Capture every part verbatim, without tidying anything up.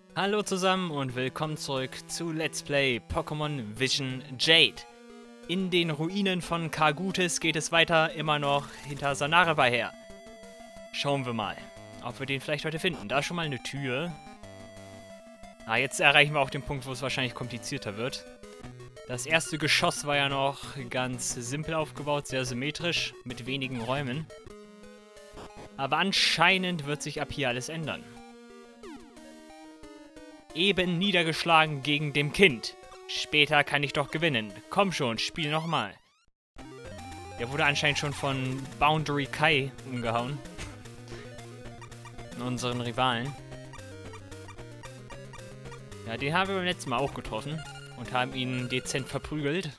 Hallo zusammen und willkommen zurück zu Let's Play Pokémon Vision Jade. In den Ruinen von Kargutis geht es weiter, immer noch hinter Sanareba her. Schauen wir mal, ob wir den vielleicht heute finden. Da ist schon mal eine Tür. Ah, jetzt erreichen wir auch den Punkt, wo es wahrscheinlich komplizierter wird. Das erste Geschoss war ja noch ganz simpel aufgebaut, sehr symmetrisch, mit wenigen Räumen. Aber anscheinend wird sich ab hier alles ändern. Eben niedergeschlagen gegen dem Kind. Später kann ich doch gewinnen. Komm schon, spiel nochmal. Der wurde anscheinend schon von Boundary Kai umgehauen. Unseren Rivalen. Ja, den haben wir beim letzten Mal auch getroffen. Und haben ihn dezent verprügelt.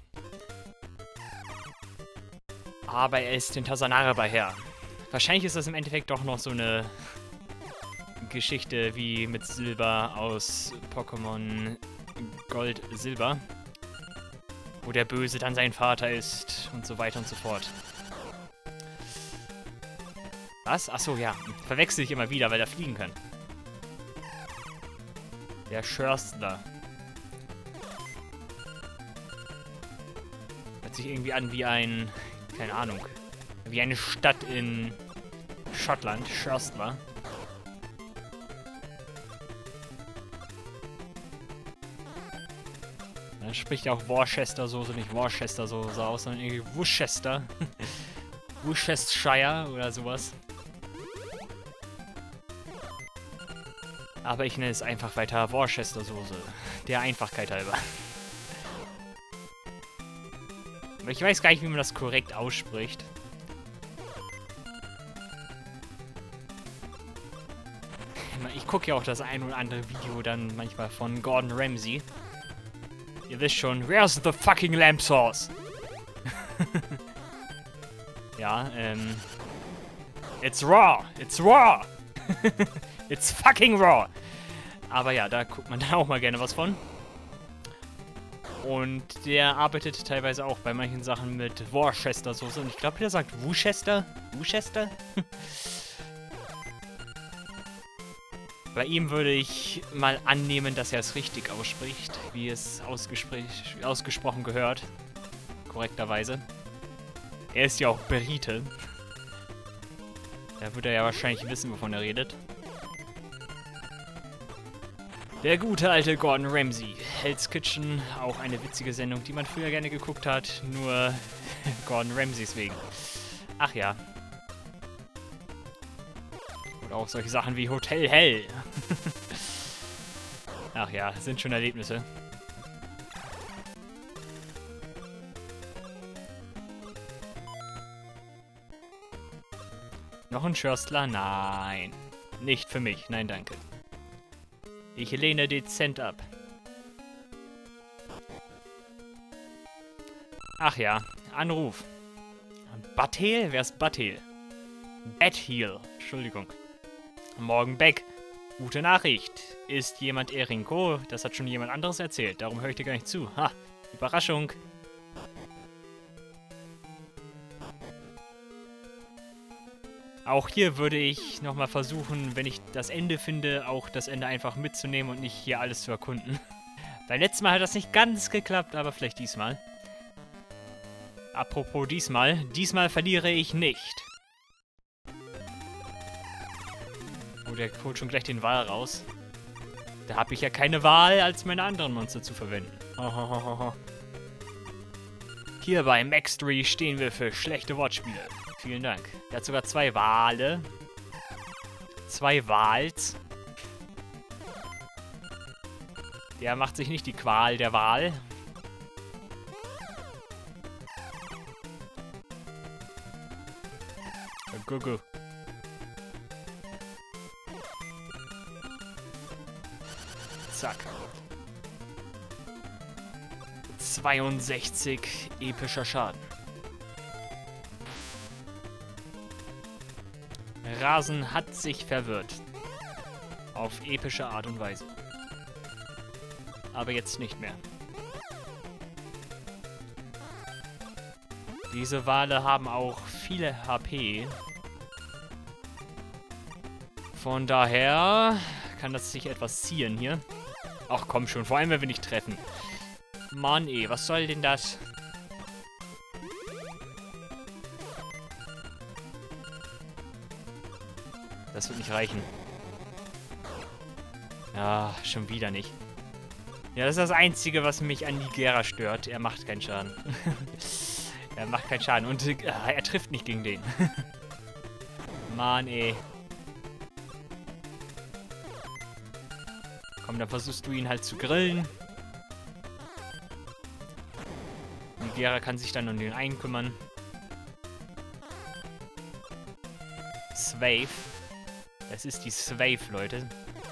Aber er ist hinter Sanareba her. Wahrscheinlich ist das im Endeffekt doch noch so eine Geschichte wie mit Silber aus Pokémon Gold Silber, wo der Böse dann sein Vater ist und so weiter und so fort. Was? Achso, ja. Verwechsel ich immer wieder, weil er fliegen kann. Der Schörstler. Hört sich irgendwie an wie ein, keine Ahnung, wie eine Stadt in Schottland, Schörstler. Dann spricht ja auch Worcestersoße, nicht Worcestersoße aus, sondern irgendwie Worcester. Worcestershire oder sowas. Aber ich nenne es einfach weiter Worcestersoße. Der Einfachkeit halber. Aber ich weiß gar nicht, wie man das korrekt ausspricht. Ich gucke ja auch das ein oder andere Video dann manchmal von Gordon Ramsay. Ihr wisst schon, where's the fucking lamp sauce? Ja, ähm... It's raw! It's raw! It's fucking raw! Aber ja, da guckt man dann auch mal gerne was von. Und der arbeitet teilweise auch bei manchen Sachen mit Worcestersoße. Und ich glaube, der sagt Worcester? Worcester? Bei ihm würde ich mal annehmen, dass er es richtig ausspricht, wie es ausgesprochen gehört. Korrekterweise. Er ist ja auch Brite. Da wird er ja wahrscheinlich wissen, wovon er redet. Der gute alte Gordon Ramsay. Hell's Kitchen, auch eine witzige Sendung, die man früher gerne geguckt hat. Nur Gordon Ramsays wegen. Ach ja. Oder auch solche Sachen wie Hotel Hell. Ach ja, sind schon Erlebnisse. Noch ein Schörstler? Nein. Nicht für mich. Nein, danke. Ich lehne dezent ab. Ach ja, Anruf. Buttheel? Wer ist Buttheel? Bethel. Entschuldigung. Morgen Beck. Gute Nachricht. Ist jemand Erinko? Das hat schon jemand anderes erzählt. Darum höre ich dir gar nicht zu. Ha, Überraschung. Auch hier würde ich nochmal versuchen, wenn ich das Ende finde, auch das Ende einfach mitzunehmen und nicht hier alles zu erkunden. Beim letzten Mal hat das nicht ganz geklappt, aber vielleicht diesmal. Apropos diesmal. Diesmal verliere ich nicht. Oh, der holt schon gleich den Wal raus. Da habe ich ja keine Wahl, als meine anderen Monster zu verwenden. Hohohoho. Hier bei Maxtory stehen wir für schlechte Wortspiele. Vielen Dank. Er hat sogar zwei Wale. Zwei Wals. Der macht sich nicht die Qual der Wahl. Gugu. Zack. zweiundsechzig epischer Schaden. Rasen hat sich verwirrt. Auf epische Art und Weise. Aber jetzt nicht mehr. Diese Wale haben auch viele H P. Von daher kann das sich etwas ziehen hier. Ach komm schon, vor allem wenn wir nicht treffen. Mann ey, was soll denn das? Das wird nicht reichen. Ja, schon wieder nicht. Ja, das ist das Einzige, was mich an Nigera stört. Er macht keinen Schaden. Er macht keinen Schaden. Und äh, er trifft nicht gegen den. Mann, ey. Komm, dann versuchst du ihn halt zu grillen. Nigera kann sich dann um den einen kümmern. Swave. Es ist die Swave, Leute.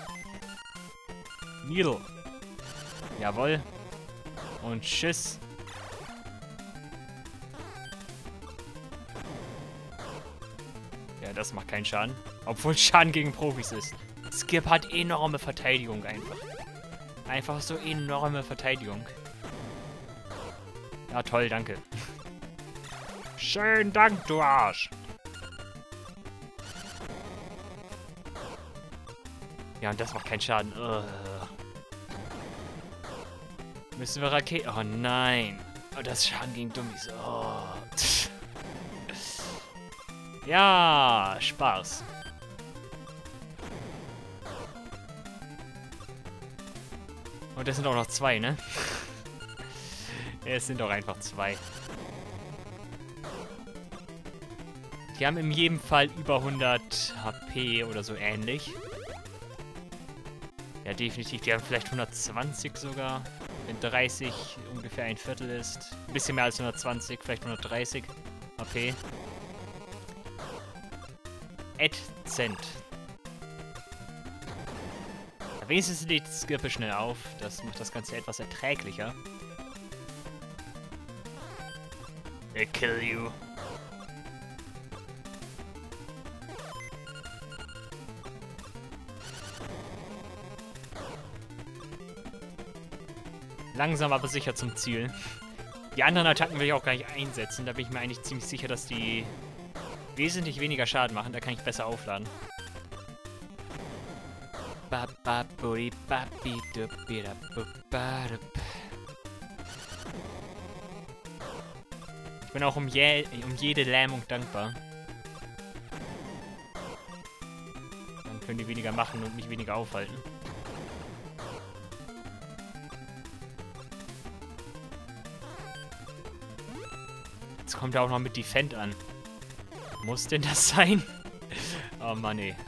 Needle. Jawohl. Und tschüss. Ja, das macht keinen Schaden. Obwohl Schaden gegen Profis ist. Skip hat enorme Verteidigung einfach. Einfach so enorme Verteidigung. Ja, toll, danke. Schönen Dank, du Arsch. Ja, und das macht keinen Schaden. Ugh. Müssen wir Raketen... Oh nein. Oh, das ist Schaden gegen Dummies. Oh. Ja, Spaß. Und das sind auch noch zwei, ne? Es sind doch einfach zwei. Die haben in jedem Fall über hundert H P oder so ähnlich. Ja, definitiv. Die haben vielleicht hundertzwanzig sogar. Wenn dreißig ungefähr ein Viertel ist. Ein bisschen mehr als hundertzwanzig, vielleicht hundertdreißig H P. Ätzend. Wenigstens lädt Skirpe schnell auf. Das macht das Ganze etwas erträglicher. I kill you. Langsam aber sicher zum Ziel. Die anderen Attacken will ich auch gar nicht einsetzen. Da bin ich mir eigentlich ziemlich sicher, dass die wesentlich weniger Schaden machen. Da kann ich besser aufladen. Ich bin auch um, je um jede Lähmung dankbar. Dann können die weniger machen und mich weniger aufhalten. Jetzt kommt er auch noch mit Defend an. Muss denn das sein? Oh Mann, ey.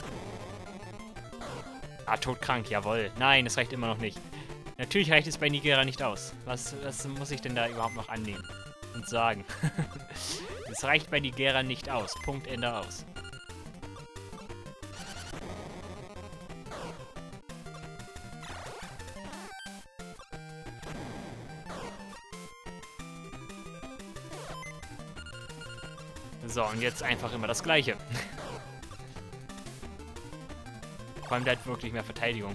Ah, todkrank, jawohl. Nein, das reicht immer noch nicht. Natürlich reicht es bei Nigera nicht aus. Was, was muss ich denn da überhaupt noch annehmen und sagen? Es reicht bei Nigera nicht aus. Punkt, Ende, aus. So, und jetzt einfach immer das Gleiche. Vor allem, der hat wirklich mehr Verteidigung.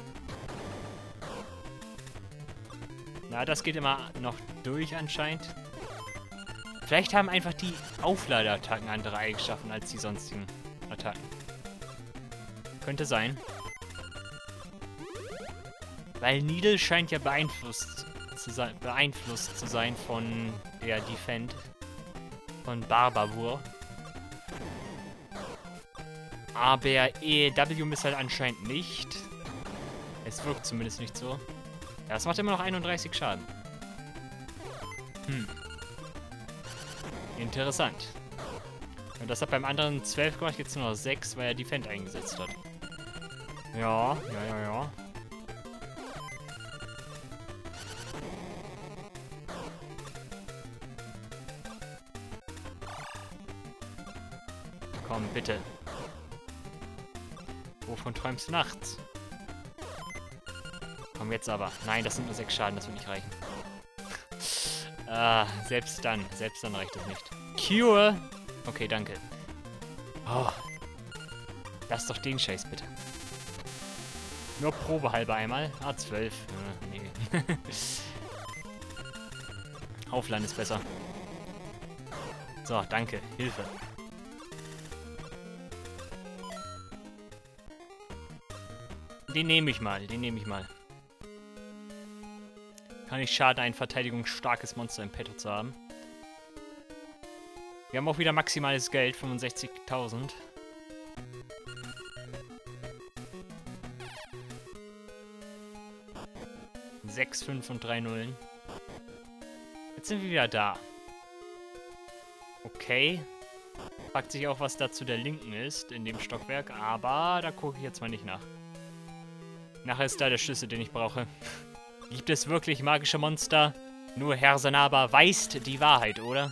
Na, das geht immer noch durch anscheinend. Vielleicht haben einfach die Aufladeattacken andere Eigenschaften als die sonstigen Attacken. Könnte sein. Weil Needle scheint ja beeinflusst zu sein, beeinflusst zu sein von der Defend. Von Barbavur. Aber E W-Missile anscheinend nicht. Es wirkt zumindest nicht so. Ja, das macht immer noch einunddreißig Schaden. Hm. Interessant. Und das hat beim anderen zwölf gemacht, jetzt nur noch sechs, weil er Defend eingesetzt hat. Ja, ja, ja, ja. Komm, bitte. Wovon träumst du nachts? Komm jetzt aber. Nein, das sind nur sechs Schaden, das wird nicht reichen. Ah, selbst dann. Selbst dann reicht das nicht. Cure! Okay, danke. Oh. Lass doch den Scheiß bitte. Nur probehalber einmal. Ah, zwölf. Ja, nee. Aufladen ist besser. So, danke. Hilfe. den nehme ich mal, den nehme ich mal. Kann nicht schaden, ein verteidigungsstarkes Monster im Petto zu haben. Wir haben auch wieder maximales Geld, fünfundsechzigtausend. sechs, fünf und drei Nullen. Jetzt sind wir wieder da. Okay. Fragt sich auch, was da zu der Linken ist, in dem Stockwerk. Aber da gucke ich jetzt mal nicht nach. Nachher ist da der Schlüssel, den ich brauche. Gibt es wirklich magische Monster? Nur Herr Sanaba weiß die Wahrheit, oder?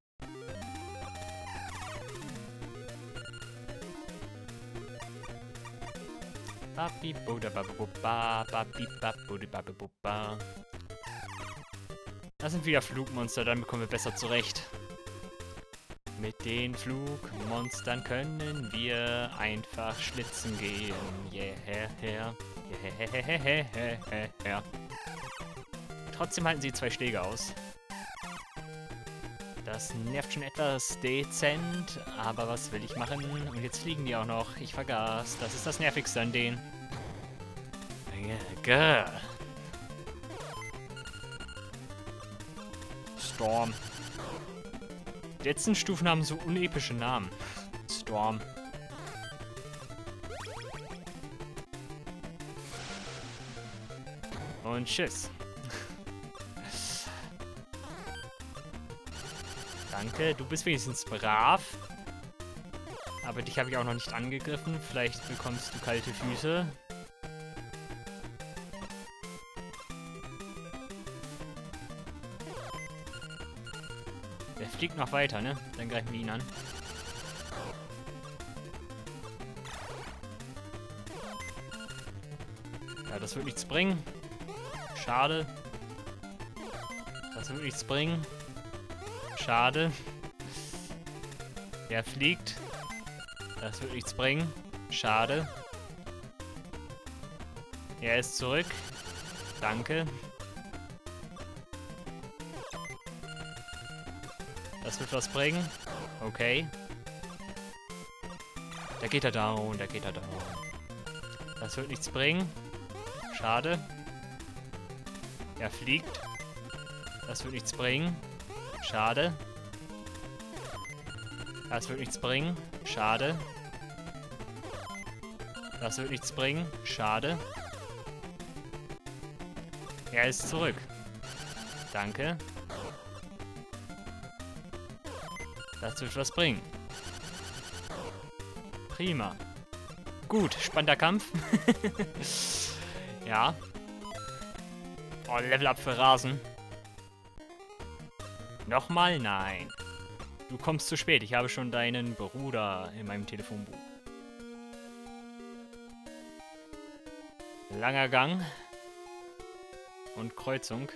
Das sind wieder Flugmonster, dann bekommen wir besser zurecht. Mit den Flugmonstern können wir einfach schlitzen gehen. Yeah, yeah, yeah, yeah, yeah. Trotzdem halten sie zwei Schläge aus. Das nervt schon etwas dezent, aber was will ich machen? Und jetzt fliegen die auch noch. Ich vergaß. Das ist das Nervigste an denen. Yeah, Storm. Die letzten Stufen haben so unepische Namen. Storm. Und tschüss. Danke, du bist wenigstens brav. Aber dich habe ich auch noch nicht angegriffen. Vielleicht bekommst du kalte Füße. Der fliegt noch weiter, ne? Dann greifen wir ihn an. Ja, das wird nichts bringen. Schade. Das wird nichts bringen. Schade. Der fliegt. Das wird nichts bringen. Schade. Er ist zurück. Danke. Das wird was bringen. Okay. Da geht er down, da geht er down. Das wird nichts bringen. Schade. Er fliegt. Das wird nichts bringen. Schade. Das wird nichts bringen. Schade. Das wird nichts bringen. Schade. Er ist zurück. Danke. Das wird was bringen. Prima. Gut, spannender Kampf. Ja. Oh, Level Up für Rasen. Nochmal? Nein. Du kommst zu spät. Ich habe schon deinen Bruder in meinem Telefonbuch. Langer Gang. Und Kreuzung.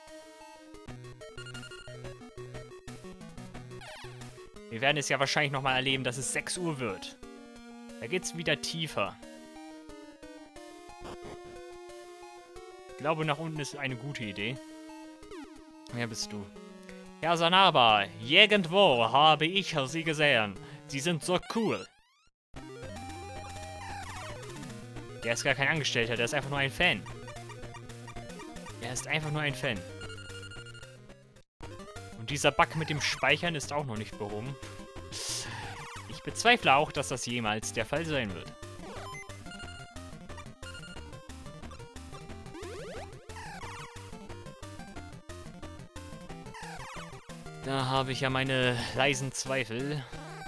Wir werden es ja wahrscheinlich nochmal erleben, dass es sechs Uhr wird. Da geht's wieder tiefer. Ich glaube, nach unten ist eine gute Idee. Wer bist du? Herr Sanaba, irgendwo habe ich Sie gesehen. Sie sind so cool. Der ist gar kein Angestellter, der ist einfach nur ein Fan. Er ist einfach nur ein Fan. Und dieser Bug mit dem Speichern ist auch noch nicht behoben. Ich bezweifle auch, dass das jemals der Fall sein wird. Da habe ich ja meine leisen Zweifel.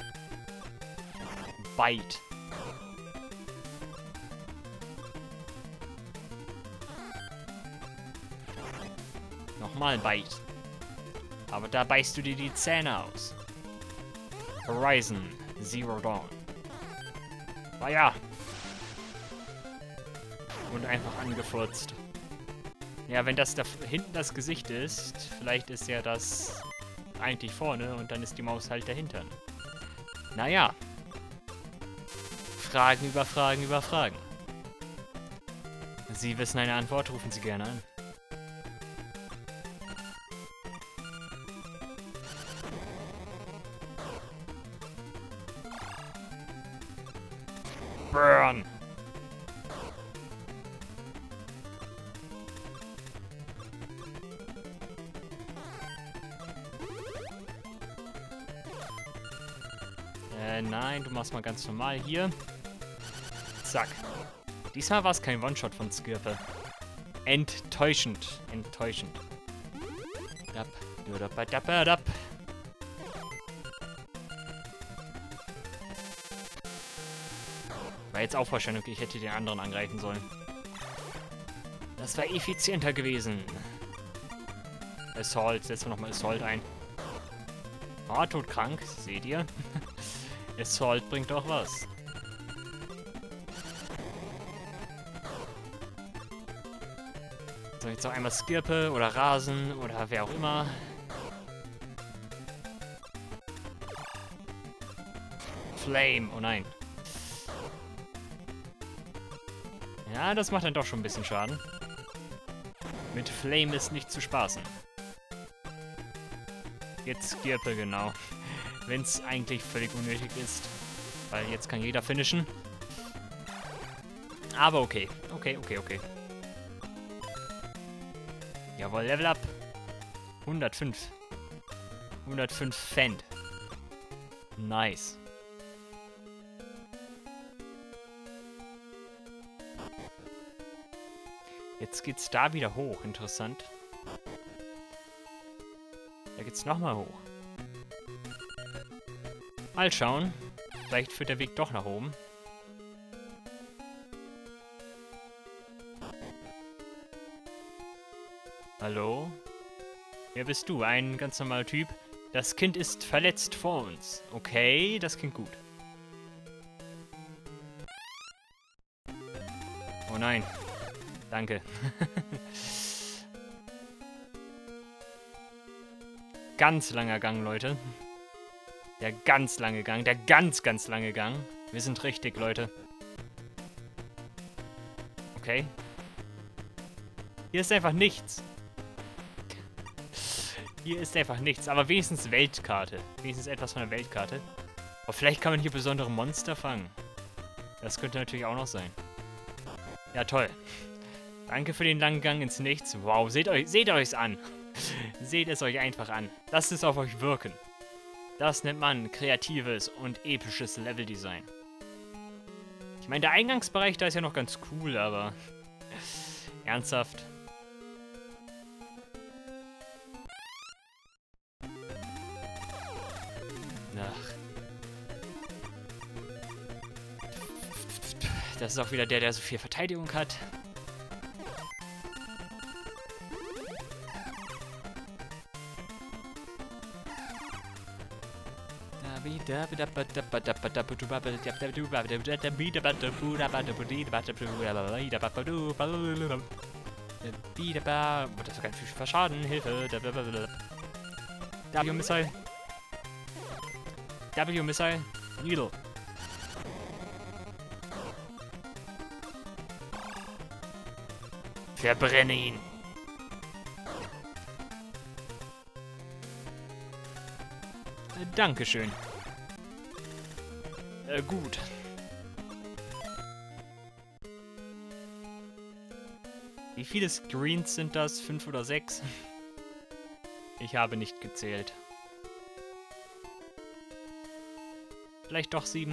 Bite. Nochmal ein Bite. Aber da beißt du dir die Zähne aus. Horizon Zero Dawn. Ah ja. Und einfach angefurzt. Ja, wenn das da hinten das Gesicht ist, vielleicht ist ja das eigentlich vorne und dann ist die Maus halt dahinter. Naja. Fragen über Fragen über Fragen. Sie wissen eine Antwort, rufen Sie gerne an. Burn! Äh, nein, du machst mal ganz normal hier. Zack. Diesmal war es kein One-Shot von Skirpe. Enttäuschend. Enttäuschend. Dap, dap, dap, dap, dap. War jetzt auch wahrscheinlich, ich hätte den anderen angreifen sollen. Das war effizienter gewesen. Assault, setzen wir nochmal Assault ein. Ah, todkrank, seht ihr? Assault bringt doch was. So, jetzt noch einmal Skirpe oder Rasen oder wer auch immer. Flame, oh nein. Ja, das macht dann doch schon ein bisschen Schaden. Mit Flame ist nicht zu spaßen. Jetzt Skirpe, genau. Wenn es eigentlich völlig unnötig ist. Weil jetzt kann jeder finishen. Aber okay. Okay, okay, okay. Jawohl, Level Up. hundertfünf. hundertfünf Fend. Nice. Jetzt geht's da wieder hoch. Interessant. Da geht's nochmal hoch. Mal schauen. Vielleicht führt der Weg doch nach oben. Hallo? Wer bist du? Ein ganz normaler Typ. Das Kind ist verletzt vor uns. Okay, das klingt gut. Oh nein. Danke. Ganz langer Gang, Leute. Der ganz lange Gang. Der ganz, ganz lange Gang. Wir sind richtig, Leute. Okay. Hier ist einfach nichts. Hier ist einfach nichts. Aber wenigstens Weltkarte. Wenigstens etwas von der Weltkarte. Aber vielleicht kann man hier besondere Monster fangen. Das könnte natürlich auch noch sein. Ja, toll. Danke für den langen Gang ins Nichts. Wow, seht euch, seht euch's an. Seht es euch einfach an. Lasst es auf euch wirken. Das nennt man kreatives und episches Leveldesign. Ich meine, der Eingangsbereich da ist ja noch ganz cool, aber... Ernsthaft? Ach. Das ist auch wieder der, der so viel Verteidigung hat. Das ist ganz viel Verschaden. Hilfe. W-Missile. W-Missile. Needle. Verbrenne ihn. Dankeschön. Äh, gut. Wie viele Screens sind das? Fünf oder sechs? Ich habe nicht gezählt. Vielleicht doch sieben.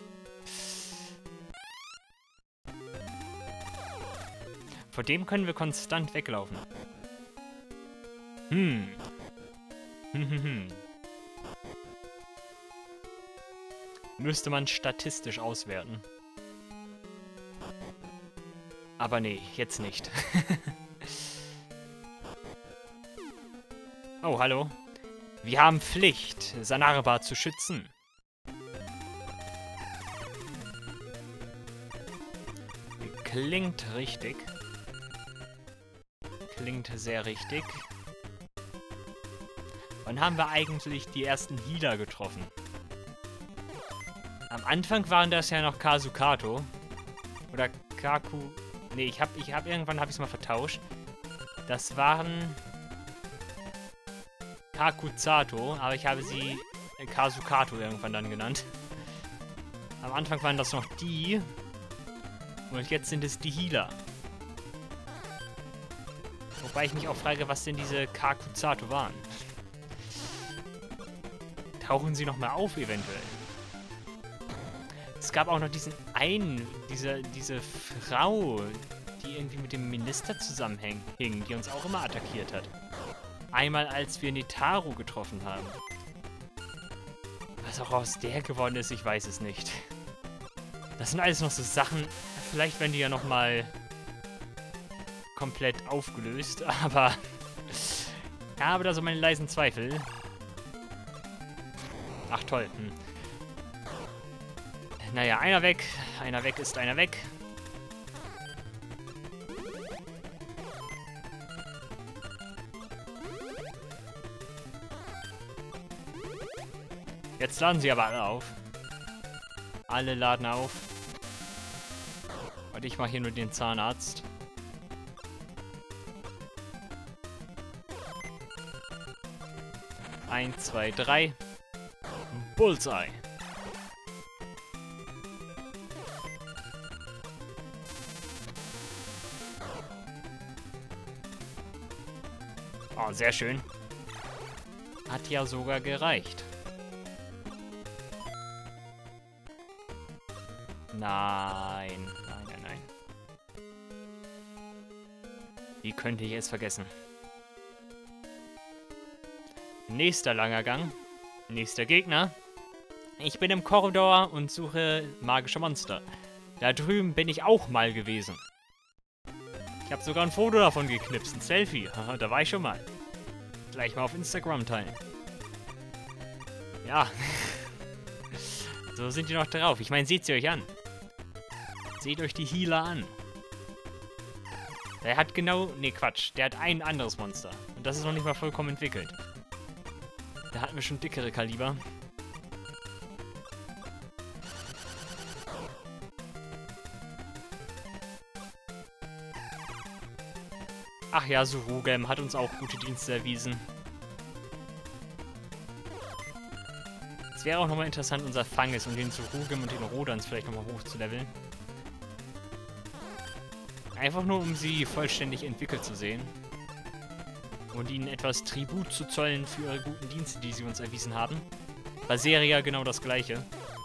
Vor dem können wir konstant weglaufen. Hm. Hm, hm, hm. Müsste man statistisch auswerten. Aber nee, jetzt nicht. Oh, hallo. Wir haben Pflicht, Sanarba zu schützen. Klingt richtig. Klingt sehr richtig. Wann haben wir eigentlich die ersten Healer getroffen? Am Anfang waren das ja noch Kasukato. Oder Kaku... Nee, ich hab, ich hab irgendwann habe ich es mal vertauscht. Das waren Kakuzato, aber ich habe sie äh, Kasukato irgendwann dann genannt. Am Anfang waren das noch die. Und jetzt sind es die Healer. Wobei ich mich auch frage, was denn diese Kakuzato waren. Tauchen sie nochmal auf, eventuell? Es gab auch noch diesen einen, diese, diese Frau, die irgendwie mit dem Minister zusammenhing, die uns auch immer attackiert hat. Einmal, als wir Netaru getroffen haben. Was auch aus der geworden ist, ich weiß es nicht. Das sind alles noch so Sachen, vielleicht werden die ja nochmal komplett aufgelöst, aber ich habe da so meine leisen Zweifel. Ach toll. Hm. Naja, einer weg, einer weg ist einer weg. Jetzt laden sie aber alle auf. Alle laden auf. Und ich mache hier nur den Zahnarzt. Eins, zwei, drei. Bullseye. Oh, sehr schön. Hat ja sogar gereicht. Nein, nein, nein, nein. Wie könnte ich es vergessen? Nächster langer Gang. Nächster Gegner. Ich bin im Korridor und suche magische Monster. Da drüben bin ich auch mal gewesen. Ich habe sogar ein Foto davon geknipst, ein Selfie. Haha, da war ich schon mal. Gleich mal auf Instagram teilen. Ja. So sind die noch drauf. Ich meine, seht sie euch an. Seht euch die Healer an. Der hat genau... Nee, Quatsch. Der hat ein anderes Monster. Und das ist noch nicht mal vollkommen entwickelt. Da hatten wir schon dickere Kaliber. Ach ja, Surugem hat uns auch gute Dienste erwiesen. Es wäre auch nochmal interessant, unser Fanges und den Surugem und den Rodans vielleicht nochmal hochzuleveln. Einfach nur, um sie vollständig entwickelt zu sehen. Und ihnen etwas Tribut zu zollen für ihre guten Dienste, die sie uns erwiesen haben. Bei Seria genau das gleiche.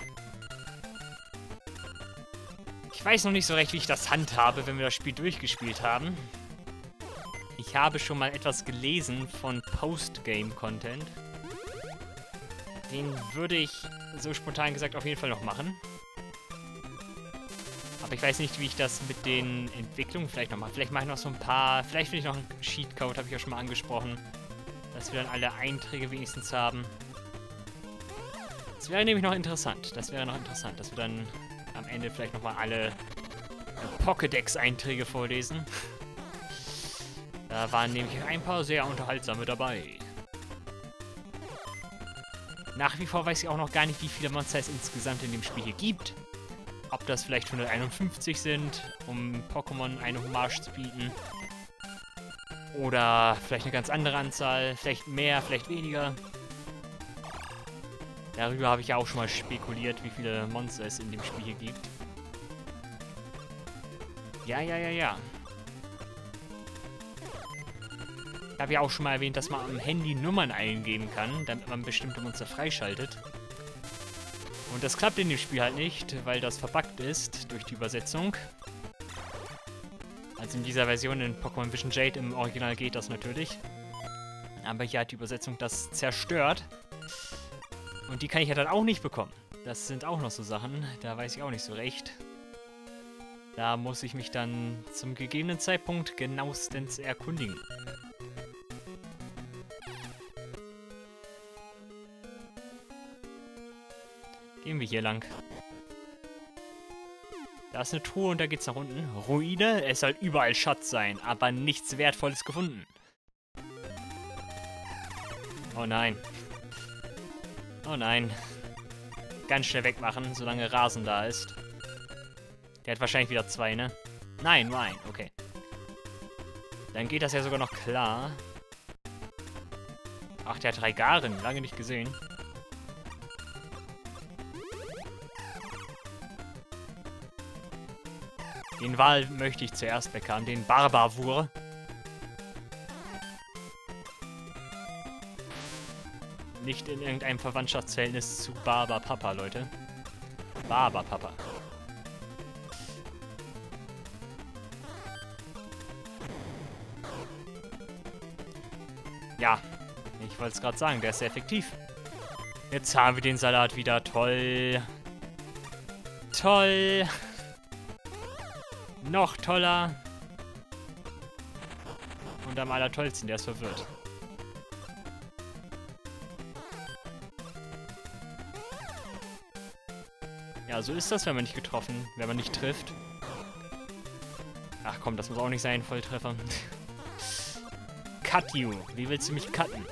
Ich weiß noch nicht so recht, wie ich das handhabe, wenn wir das Spiel durchgespielt haben. Ich habe schon mal etwas gelesen von Post-Game-Content. Den würde ich, so spontan gesagt, auf jeden Fall noch machen. Aber ich weiß nicht, wie ich das mit den Entwicklungen vielleicht noch mache. Vielleicht mache ich noch so ein paar... Vielleicht finde ich noch einen Cheatcode, habe ich ja schon mal angesprochen. Dass wir dann alle Einträge wenigstens haben. Das wäre nämlich noch interessant. Das wäre noch interessant, dass wir dann am Ende vielleicht nochmal alle äh, Pokédex-Einträge vorlesen. Da waren nämlich ein paar sehr unterhaltsame dabei. Nach wie vor weiß ich auch noch gar nicht, wie viele Monster es insgesamt in dem Spiel hier gibt. Ob das vielleicht hunderteinundfünfzig sind, um Pokémon eine Hommage zu bieten. Oder vielleicht eine ganz andere Anzahl. Vielleicht mehr, vielleicht weniger. Darüber habe ich ja auch schon mal spekuliert, wie viele Monster es in dem Spiel hier gibt. Ja, ja, ja, ja. Ich habe ja auch schon mal erwähnt, dass man am Handy Nummern eingeben kann, damit man bestimmte Monster freischaltet. Und das klappt in dem Spiel halt nicht, weil das verbuggt ist durch die Übersetzung. Also in dieser Version in Pokémon Vision Jade im Original geht das natürlich. Aber hier hat die Übersetzung das zerstört. Und die kann ich ja dann auch nicht bekommen. Das sind auch noch so Sachen, da weiß ich auch nicht so recht. Da muss ich mich dann zum gegebenen Zeitpunkt genauestens erkundigen. Gehen wir hier lang. Da ist eine Truhe und da geht's nach unten. Ruine, es soll überall Schatz sein, aber nichts Wertvolles gefunden. Oh nein. Oh nein. Ganz schnell wegmachen, solange Rasen da ist. Der hat wahrscheinlich wieder zwei, ne? Nein, nur ein, okay. Dann geht das ja sogar noch klar. Ach, der hat drei Garen, lange nicht gesehen. Den Wal möchte ich zuerst weghaben, den Barbarwur. Nicht in irgendeinem Verwandtschaftsverhältnis zu Barbar Papa, Leute. Barberpapa. Ja, ich wollte es gerade sagen, der ist sehr effektiv. Jetzt haben wir den Salat wieder. Toll. Toll. Noch toller. Und am allertollsten, der ist verwirrt. Ja, so ist das, wenn man nicht getroffen, wenn man nicht trifft. Ach komm, das muss auch nicht sein, Volltreffer. Cut you. Wie willst du mich cutten?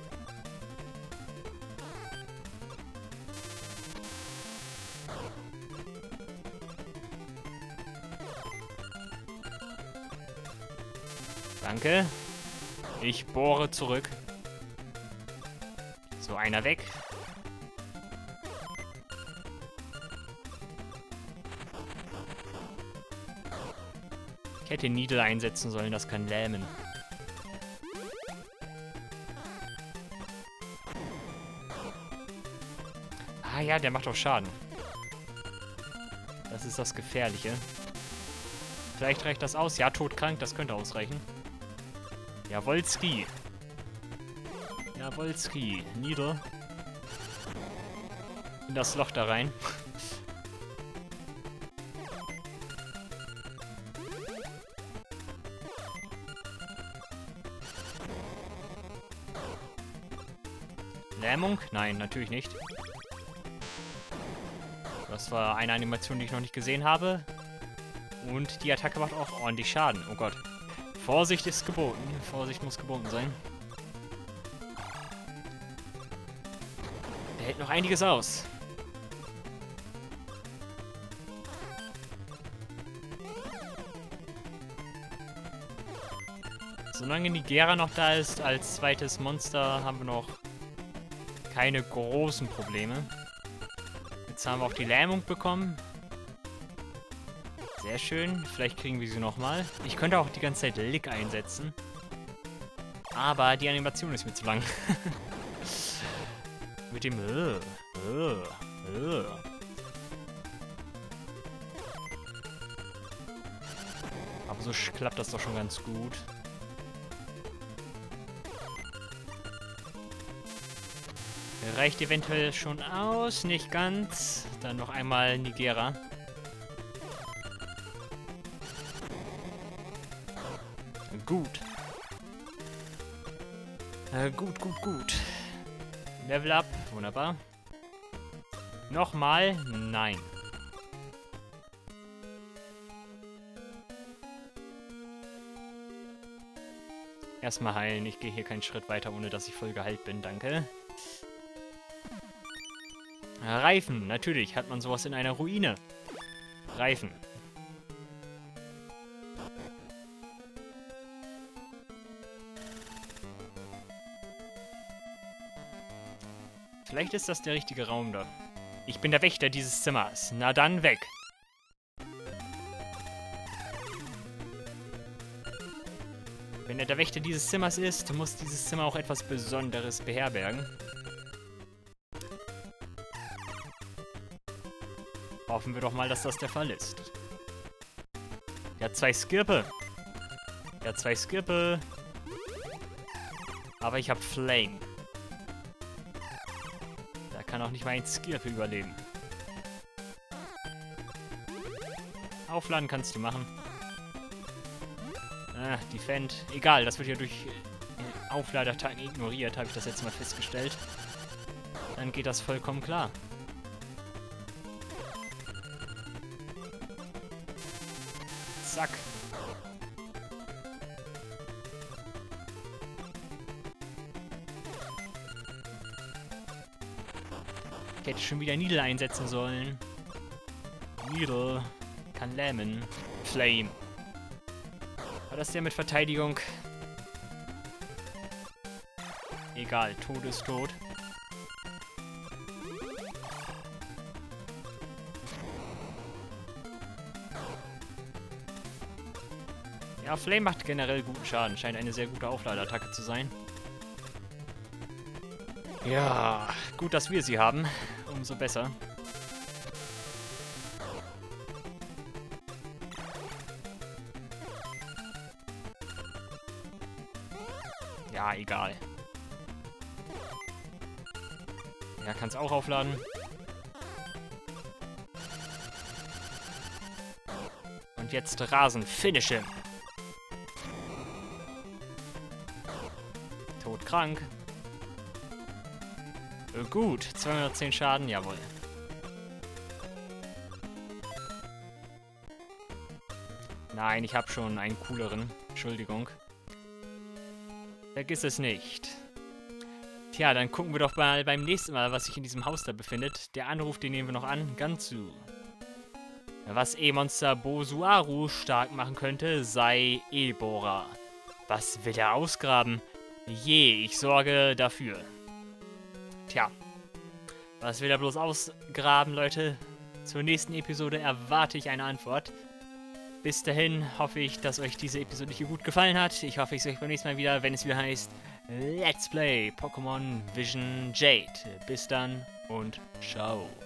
Danke. Ich bohre zurück. So, einer weg. Ich hätte Needle einsetzen sollen, das kann lähmen. Ah ja, der macht auch Schaden. Das ist das Gefährliche. Vielleicht reicht das aus. Ja, todkrank, das könnte ausreichen. Jawolski. Jawolski. Nieder. In das Loch da rein. Lähmung? Nein, natürlich nicht. Das war eine Animation, die ich noch nicht gesehen habe. Und die Attacke macht auch ordentlich Schaden. Oh Gott. Vorsicht ist geboten. Vorsicht muss geboten sein. Der hält noch einiges aus. Solange Nigera noch da ist, als zweites Monster, haben wir noch keine großen Probleme. Jetzt haben wir auch die Lähmung bekommen. Sehr schön. Vielleicht kriegen wir sie nochmal. Ich könnte auch die ganze Zeit Lick einsetzen. Aber die Animation ist mir zu lang. Mit dem... Uh, uh, uh. Aber so klappt das doch schon ganz gut. Reicht eventuell schon aus. Nicht ganz. Dann noch einmal Nigera. Gut. Äh, gut, gut, gut. Level up. Wunderbar. Nochmal. Nein. Erstmal heilen. Ich gehe hier keinen Schritt weiter, ohne dass ich voll geheilt bin. Danke. Reifen. Natürlich hat man sowas in einer Ruine. Reifen. Vielleicht ist das der richtige Raum da. Ich bin der Wächter dieses Zimmers. Na dann weg. Wenn er der Wächter dieses Zimmers ist, muss dieses Zimmer auch etwas Besonderes beherbergen. Hoffen wir doch mal, dass das der Fall ist. Der hat zwei Skirpe. Der hat zwei Skirpe. Aber ich habe Flame. Da kann auch nicht mal ein Skirpe überleben. Aufladen kannst du machen. Ah, Defend. Egal, das wird ja durch Aufladeattacken ignoriert, habe ich das jetzt mal festgestellt. Dann geht das vollkommen klar. Zack. Ich hätte schon wieder Needle einsetzen sollen. Needle kann lähmen. Flame. War das der mit Verteidigung? Egal, Tod ist tot. Ja, Flame macht generell guten Schaden. Scheint eine sehr gute Aufladeattacke zu sein. Ja, gut, dass wir sie haben. Umso besser. Ja, egal. Ja, kann's auch aufladen. Und jetzt Rasen. Finish him. Todkrank. Äh, gut. zweihundertzehn Schaden. Jawohl. Nein, ich habe schon einen cooleren. Entschuldigung. Vergiss es nicht. Tja, dann gucken wir doch mal beim nächsten Mal, was sich in diesem Haus da befindet. Der Anruf, den nehmen wir noch an. Ganzu. Was E-Monster Bosuaru stark machen könnte, sei E-Bohrer. Was will er ausgraben? Je, ich sorge dafür. Tja. Was will er bloß ausgraben, Leute? Zur nächsten Episode erwarte ich eine Antwort. Bis dahin hoffe ich, dass euch diese Episode hier gut gefallen hat. Ich hoffe, ich sehe euch beim nächsten Mal wieder, wenn es wieder heißt Let's Play Pokémon Vision Jade. Bis dann und ciao.